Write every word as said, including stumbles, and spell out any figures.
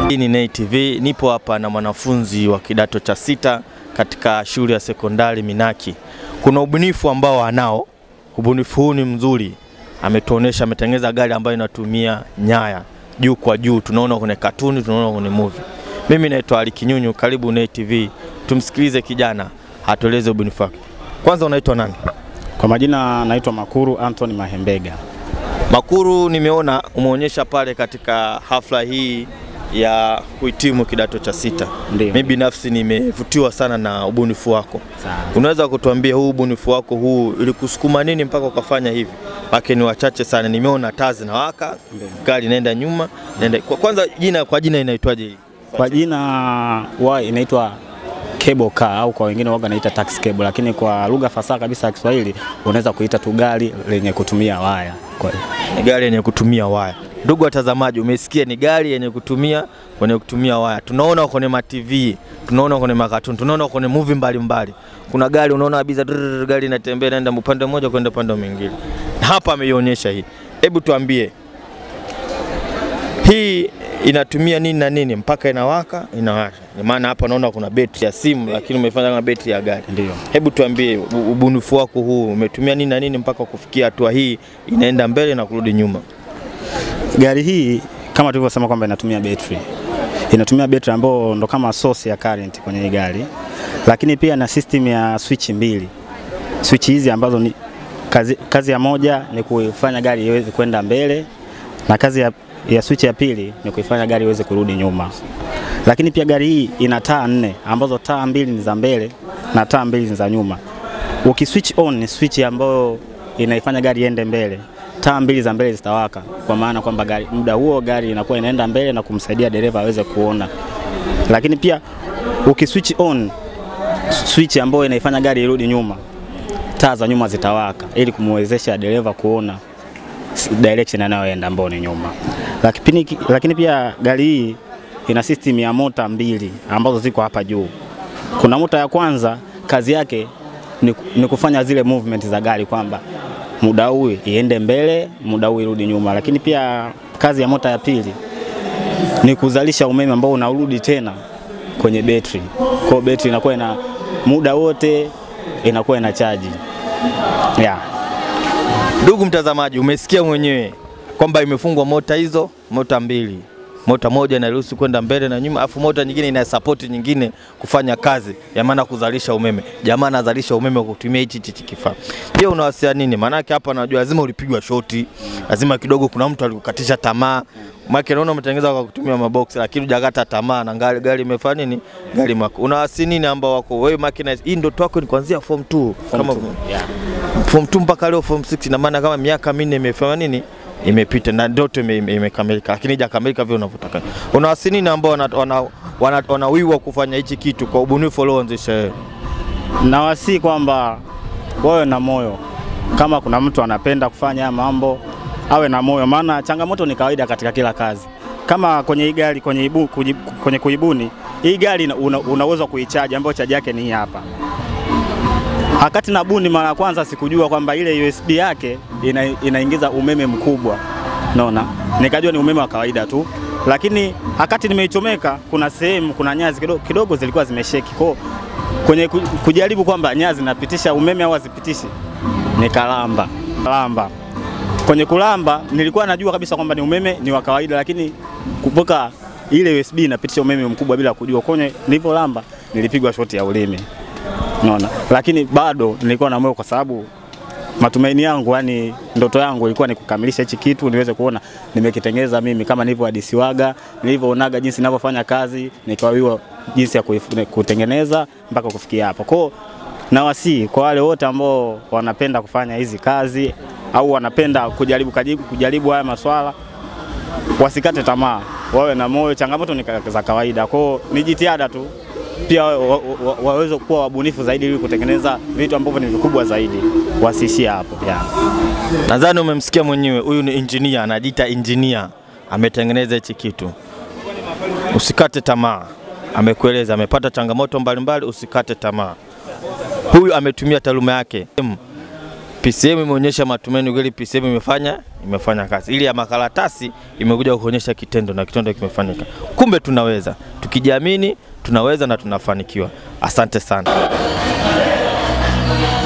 Hii ni Nei T V, nipo hapa na mwanafunzi wa kidato cha sita katika shule ya Sekondari Minaki. Kuna ubunifu ambao anao. Ubunifu huu ni mzuri. Ametuonesha, ametengeneza gari ambayo inatumia nyaya juu kwa juu. Tunaona kwenye katuni, tunaona kwenye movie. Mimi naitwa KINYUNYU, karibu Nei T V. Tumsikilize kijana, atueleze ubunifu wake. Kwanza unaitwa nani? Kwa majina naitwa Makuru Anthony Mahembega. Makuru, nimeona umeonyesha pale katika hafla hii ya kuhitimu kidato cha sita. Mimi binafsi nimevutiwa sana na ubunifu wako. Sawa. Unaweza kutuambia huu ubunifu wako huu ilikusukuma nini mpaka ukafanya hivi? Pake ni wachache sana. Nimeona taa zinawaka, gari inaenda nyuma, naenda. Kwanza jina kwa jina inaitwaje hili? Kwa jina wa inaitwa cable car au kwa wengine waga naita taxi cable, lakini kwa lugha fasaha kabisa ya Kiswahili unaweza kuita tu gari lenye kutumia waya. Kwa hiyo ni gari yenye kutumia waya. Ndugu watazamaji, umesikia, ni gari yenye kutumia kwenye kutumia waya. Tunaona kwenye ma T V, tunaona kwenye makatuni, tunaona kwenye movie mbalimbali. Kuna gari unaona kabisa gari inatembea inaenda upande mmoja kwenda upande mwingine. Hapa ameionyesha hii. Hebu tuambie, hii inatumia nini na nini mpaka inawaka, inawasha? Ni maana hapa naona kuna betri ya simu, lakini umefanya kama betri ya gari. Ndio. Hebu tuambie ubunifu wako huu umetumia nini na nini mpaka kufikia hatua hii inaenda mbele na kurudi nyuma? Gari hii kama tulivyosema kwamba inatumia betri. Inatumia betri ambayo ndo kama source ya current kwenye hii gari. Lakini pia na system ya switch mbili. Switch hizi ambazo ni kazi, kazi ya moja ni kufanya gari iweze kwenda mbele, na kazi ya ya switch ya pili ni kuifanya gari iweze kurudi nyuma. Lakini pia gari hii ina taa nne ambazo taa mbili ni za mbele na taa mbili ni za nyuma. Ukiswitch on ni switch ambayo inaifanya gari iende mbele. Taa mbili za mbele zitawaka, kwa maana kwamba gari muda huo gari inakuwa inaenda mbele na kumsaidia dereva aweze kuona. Lakini pia ukiswitch on switch ambayo inaifanya gari irudi nyuma, taa za nyuma zitawaka ili kumwezesha dereva kuona direction anayoenda ambayo ni nyuma. Lakini lakini pia gari hii ina system ya mota mbili ambazo ziko hapa juu. Kuna mota ya kwanza kazi yake ni, ni kufanya zile movement za gari kwamba muda huu iende mbele, muda huu irudi nyuma. Lakini pia kazi ya mota ya pili ni kuzalisha umeme ambao unarudi tena kwenye betri. Kwa betri inakuwa ina muda wote inakuwa ina charge. Yeah. Ndugu mtazamaji, umesikia mwenyewe kwamba imefungwa mota hizo, mota mbili. Mota moja inaruhusu kwenda mbele na nyuma, afu mota nyingine ina support nyingine kufanya kazi, ya maana kuzalisha umeme. Jamaa anazalisha umeme kwa kutumia hichi hichi kifaa. Pia unawasia nini? Maana yake hapa najua lazima ulipigwa shoti, lazima kidogo kuna mtu alikukatisha tamaa. Maana unaona umetengeneza kwa kutumia mabox, lakini hujakata tamaa na gari gari imefanya nini? Gari mako. Unawasi nini ambao wako wewe makina hii ndio wako ni kuanzia form two kama yeah. Form two mpaka leo form six, na maana kama miaka minne imefanya nini? Imepita na ndoto imekamilika, lakini hajakamilika vile unavyotaka. Unawasi nini ambao wana wana wanawiwa kufanya hichi kitu kwa ubunifu ulioanzisha? Na wasi kwamba wawe na moyo. Kama kuna mtu anapenda kufanya mambo, awe na moyo, maana changamoto ni kawaida katika kila kazi. Kama kwenye hii gari, kwenye ibu, kwenye kuibuni, hii gari una, unaweza kuicharge ambayo charge yake ni hii hapa. Wakati na buni mara kwanza sikujua kwamba ile U S B yake ina, inaingiza umeme mkubwa. Unaona? Nikajua ni umeme wa kawaida tu. Lakini wakati nimeichomeka kuna sehemu kuna nyazi kidogo, kidogo zilikuwa zimesheki. Kwa kwenye kujaribu kwamba nyazi zinapitisha umeme au hazipitishi, nikalamba. Lamba. Kwenye kulamba nilikuwa najua kabisa kwamba ni umeme ni wa kawaida, lakini kumbuka ile U S B inapitisha umeme mkubwa bila kujua. Kwenye nilipolamba nilipigwa shoti ya ulimi. Unaona? Lakini bado nilikuwa na moyo kwa sababu matumaini yangu, yani ndoto yangu ilikuwa ni kukamilisha hichi kitu, niweze kuona nimekitengeneza mimi kama nilivyohadisiwaga, nilivyoonaga jinsi ninavyofanya kazi, nikawiwa jinsi ya kutengeneza mpaka kufikia hapo. Kwa na wasi kwa wale wote ambao wanapenda kufanya hizi kazi au wanapenda kujaribu kujaribu, kujaribu haya maswala, wasikate tamaa, wawe na moyo. Changamoto ni za kawaida, kwa ni jitihada tu. Pia waweze wa, wa, kuwa wabunifu zaidi ili kutengeneza vitu ambavyo ni vikubwa zaidi, wasiishie hapo. Yeah. Nadhani umemsikia mwenyewe, huyu ni engineer, anajiita engineer, ametengeneza hichi kitu. Usikate tamaa. Amekueleza amepata changamoto mbalimbali, usikate tamaa. Huyu ametumia taaluma yake. P C M imeonyesha matumaini, kweli P C M imefanya imefanya kazi. Ili ya makaratasi imekuja kuonyesha kitendo na kitendo kimefanyika. Kumbe tunaweza. Tukijiamini tunaweza na tunafanikiwa. Asante sana.